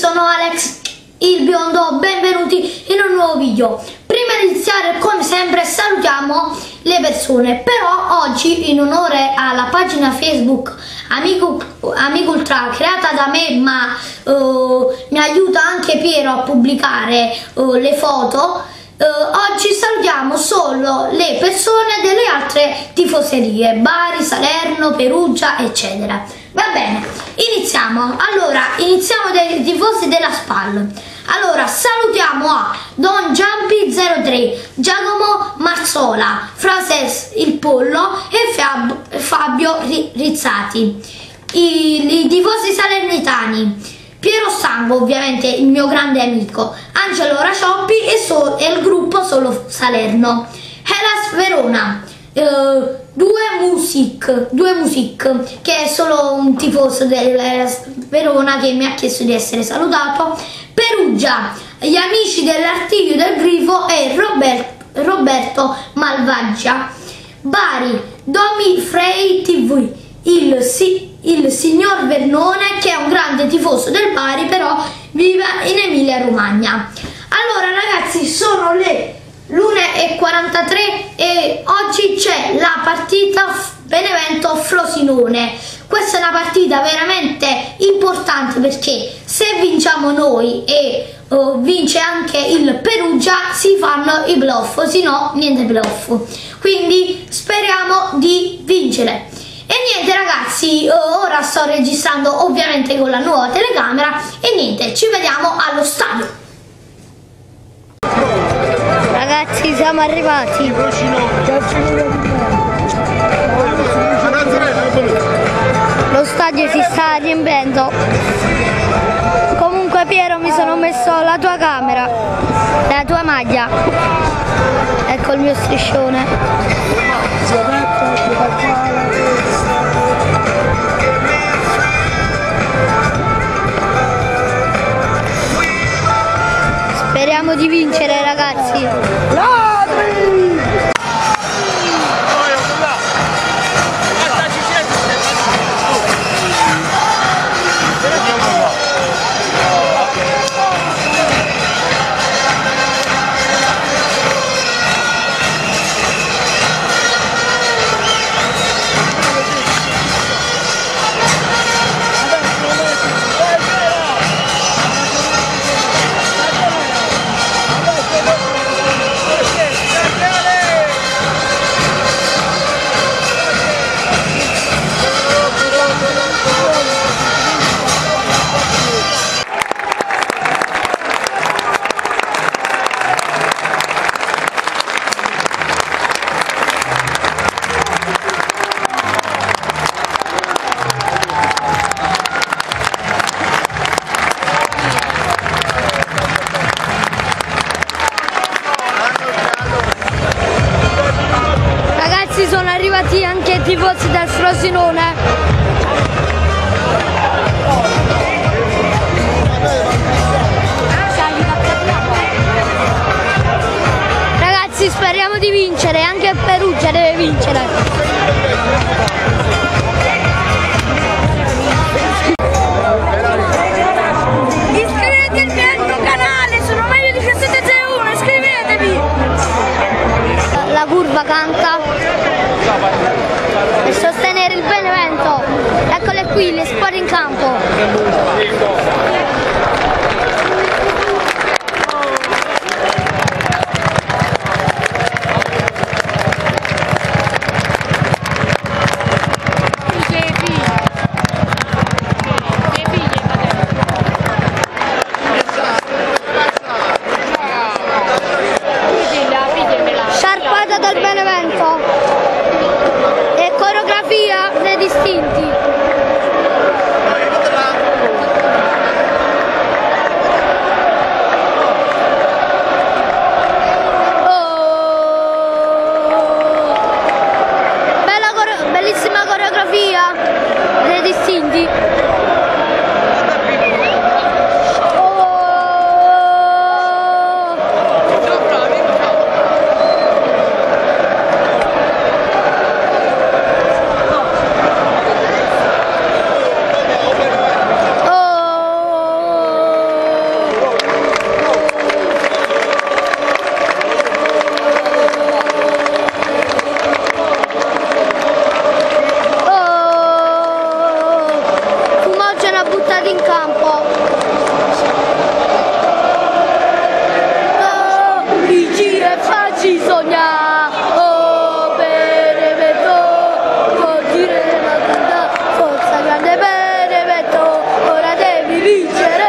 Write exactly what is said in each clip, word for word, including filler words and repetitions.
sono Alex il biondo, benvenuti in un nuovo video. Prima di iniziare, come sempre, salutiamo le persone, però oggi in onore alla pagina Facebook Amico, Amico Ultra, creata da me, ma uh, mi aiuta anche Piero a pubblicare uh, le foto, uh, oggi salutiamo solo le persone delle altre tifoserie, Bari, Salerno, Perugia, eccetera. Va bene, iniziamo. Allora, iniziamo dai tifosi della SPAL. Allora, salutiamo a Don Giampi zero tre, Giacomo Marzola, Frases il Pollo e Fab, Fabio Rizzati. I, i tifosi salernitani: Piero Sango, ovviamente il mio grande amico, Angelo Racioppi e, so, e il gruppo Solo Salerno. Hellas Verona, uh, due Music, due Music, che è solo un tifoso del Verona che mi ha chiesto di essere salutato. Perugia, gli amici dell'Artiglio del Grifo e Robert, Roberto Malvagia. Bari, Domi Frey tivù, il, si, il signor Vernone, che è un grande tifoso del Bari, però vive in Emilia Romagna. Allora ragazzi, sono le l'una e quarantatré e oggi c'è la partita Benevento Frosinone. Questa è una partita veramente importante, perché se vinciamo noi e uh, vince anche il Perugia si fanno i playoff, se no niente playoff, quindi speriamo di vincere. E niente ragazzi, uh, ora sto registrando ovviamente con la nuova telecamera e niente, ci vediamo allo stadio. Ragazzi, siamo arrivati. Lo stadio si sta riempiendo. Comunque Piero, mi sono messo la tua camera, la tua maglia. Ecco il mio striscione. Speriamo di vincere ragazzi. entrati in campo. Oh, i G F A ci sogna, oh Benevento, vuol dire la tanta forza grande Benevento, ora devi vincere.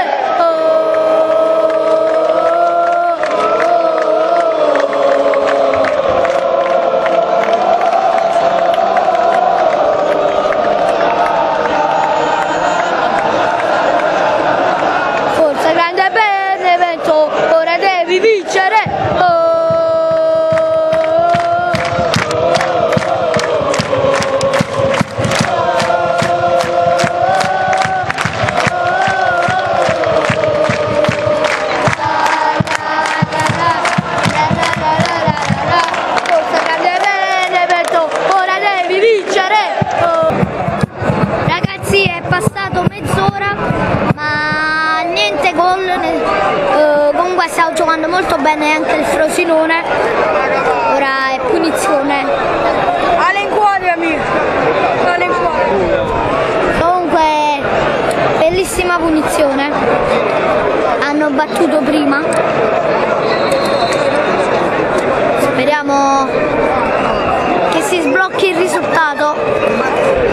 Stavo giocando molto bene anche il Frosinone, ora è punizione. Malincuore amico, malincuore. Comunque bellissima punizione, hanno battuto prima, speriamo che si sblocchi il risultato.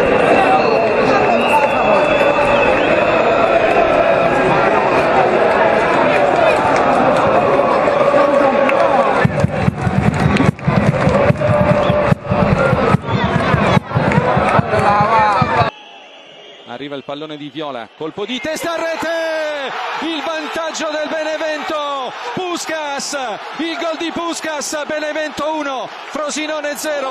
Arriva il pallone di Viola, colpo di testa a rete, il vantaggio del Benevento, Puskás, il gol di Puskás, Benevento uno, Frosinone zero.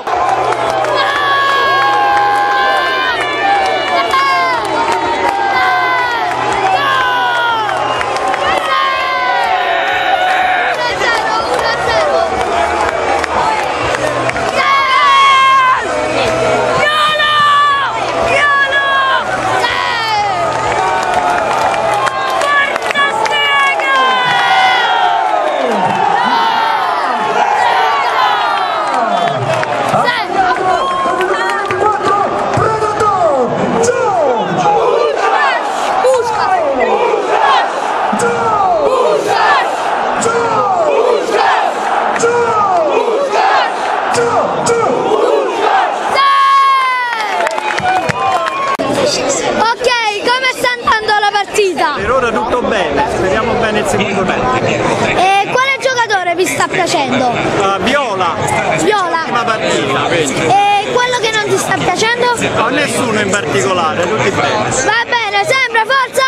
Per ora tutto bene, speriamo bene il secondo tempo. E quale giocatore vi sta piacendo? Uh, Viola, Viola. Prima partita. E quello che non ti sta piacendo? No, nessuno in particolare, tutti bene. Va bene, sempre, forza!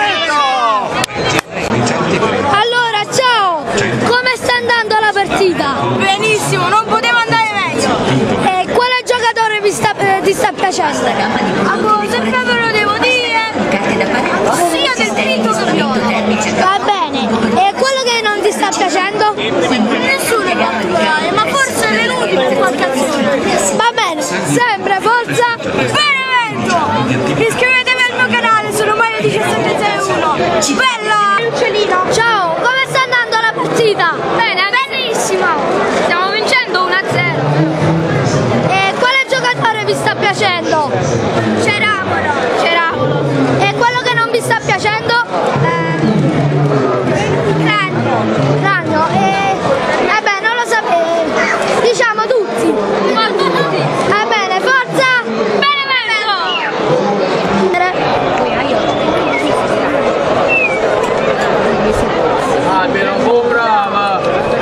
Benevento! Allora, ciao! Come sta andando la partita? Benissimo, non poteva andare meglio. E quale giocatore vi sta, eh, ti sta piacendo? Allora, sempre ve lo devo dire, sia del Pinto che Viola. Va bene, e quello che non ti sta piacendo? Nessuno in particolare, ma forse è venuto per qualche azione. Va bene, sempre, forza! Benevento! Iscrivetevi al mio canale, sono Mario diciassette zero uno. Bella! Ciao, come sta andando la partita? Bene, benissimo! Stiamo vincendo uno a zero. E quale giocatore vi sta piacendo? Ceravolo! Ceravolo! E quello che non vi sta piacendo? Ragno! Ragno, e vabbè, non lo sapevo. Diciamo tutti. Tutti! Va bene, forza! Benevento! Ah, però un po' brava!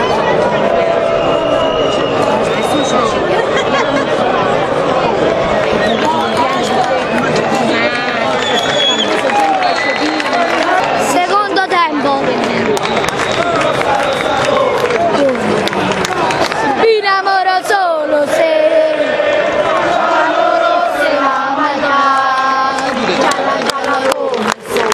Secondo tempo. Mi innamoro solo se se la maglia gialla gialla come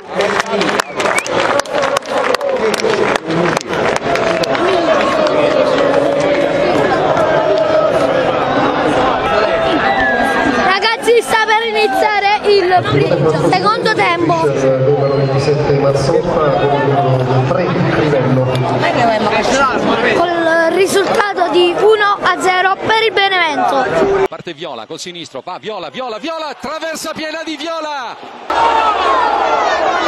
Ragazzi, sta per iniziare il secondo tempo. Numero ventisette Mazzotta con tre livello. Col risultato di uno a zero per il Benevento. Parte Viola col sinistro, va Viola, Viola, Viola, traversa piena di Viola!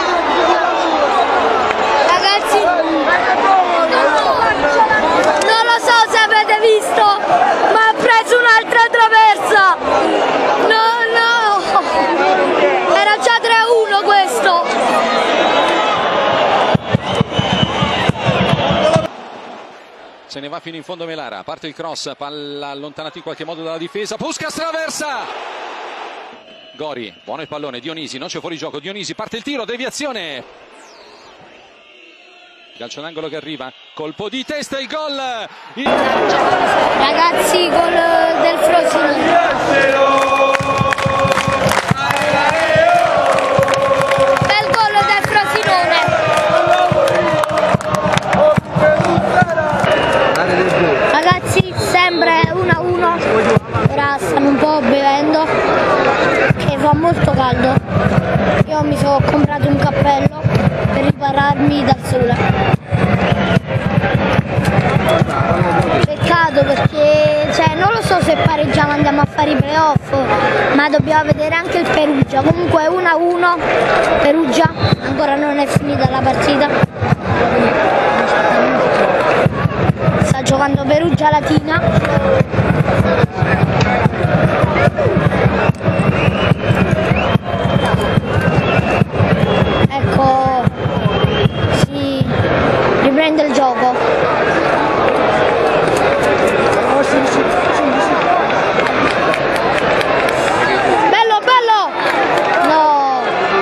se ne va fino in fondo Melara, parte il cross, palla allontanata in qualche modo dalla difesa, Puskás traversa, Gori, buono il pallone, Dionisi, non c'è fuori gioco, Dionisi, parte il tiro, deviazione, calcio d'angolo che arriva, colpo di testa, il gol, il... Ragazzi, gol del Frosinone. Ragazzi, sempre uno a uno, ora stanno un po' bevendo, che fa molto caldo. Io mi sono comprato un cappello per ripararmi dal sole. Peccato perché, cioè, non lo so se pareggiamo andiamo a fare i playoff, ma dobbiamo vedere anche il Perugia. Comunque uno a uno, Perugia, ancora non è finita la partita. Sta giocando Perugia Latina. Ecco, si riprende il gioco. Bello, bello! No!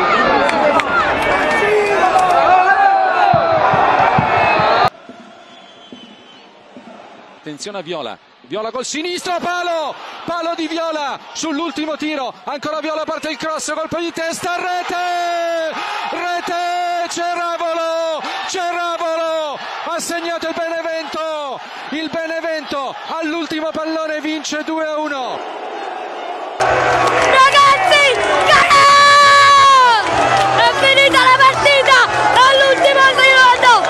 Attenzione a Viola, Viola col sinistro, palo, palo di Viola sull'ultimo tiro, ancora Viola, parte il cross, colpo di testa, rete, rete, Ceravolo, Ceravolo, ha segnato il Benevento, il Benevento all'ultimo pallone vince due a uno. Ragazzi, ciao! È finita la partita all'ultimo secondo!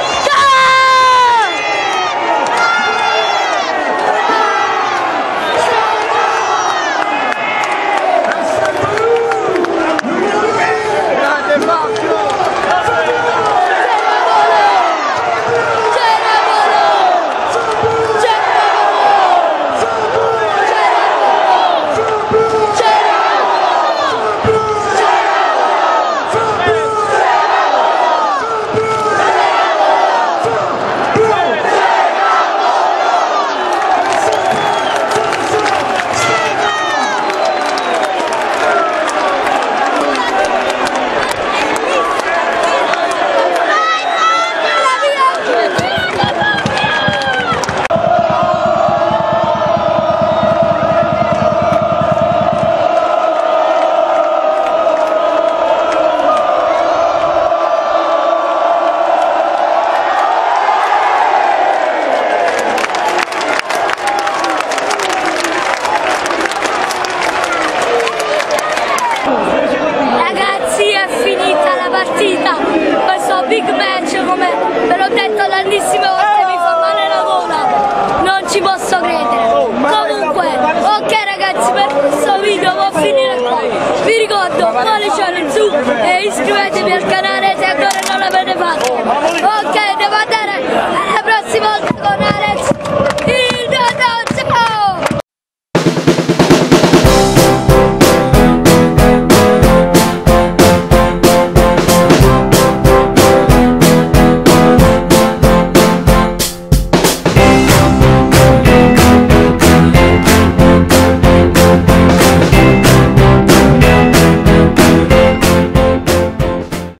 Questo big match, come ve l'ho detto tantissime volte, mi fa male la gola, non ci posso credere. Comunque, ok ragazzi, per questo video può finire qua. Vi ricordo, pollice in su e iscrivetevi al canale se ancora non l'avete fatto. Ok.